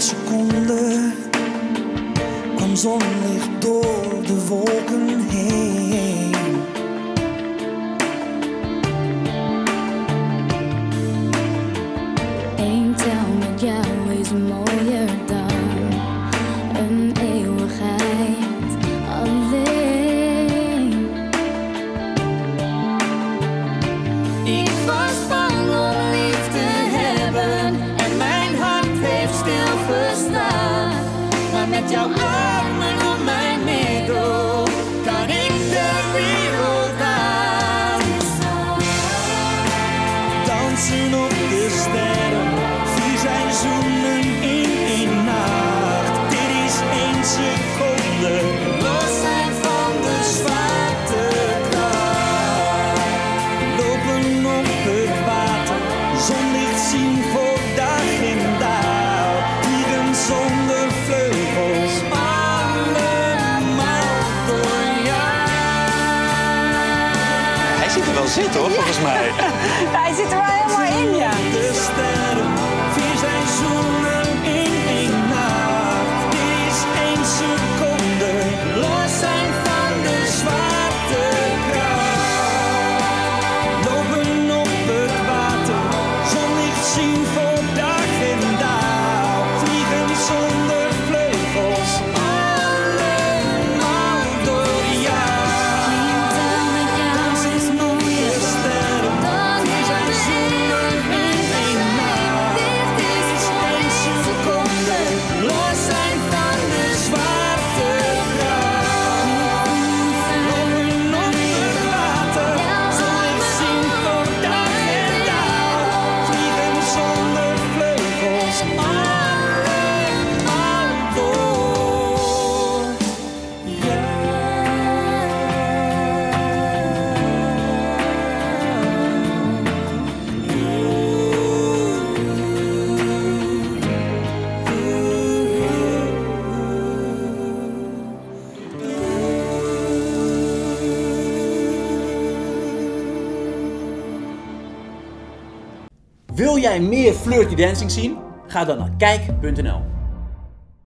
seconde kwam zonlicht door de wolken heen. Eén tel met jou is mooier dan een eeuwigheid alleen. Ik was bang om lief te hebben en mijn hart heeft stilgestaan. Maar met jouw armen om mijn middel kan ik de wereld aan. Dansen op de sterren, 4 seizoenen in 1 nacht. Dit is 1 seconde, los zijn van de zwaartekracht. Lopen op het water, zonlicht zien voor dag en dauw. Vliegen zonder vleugels, allemaal door jou. Hij ziet er wel zitten hoor, volgens mij. Hij zit er wel helemaal in, ja. De sterren, 4 seizoenen in 1 nacht. Dit is 1 seconde, los zijn van de zwaartekracht. Lopen op het water, zonlicht zien voor dag en dauw. Vliegen zonder vleugels, allemaal door jou. De sterren, 4 seizoenen in 1 nacht. Dit is 1 seconde, los zijn van de zwaartekracht. Lopen op het water, zonlicht zien voor dag en dauw. Vliegen zonder vleugels, allemaal door jou. Wil jij meer Flirty Dancing zien? Ga dan naar kijk.nl.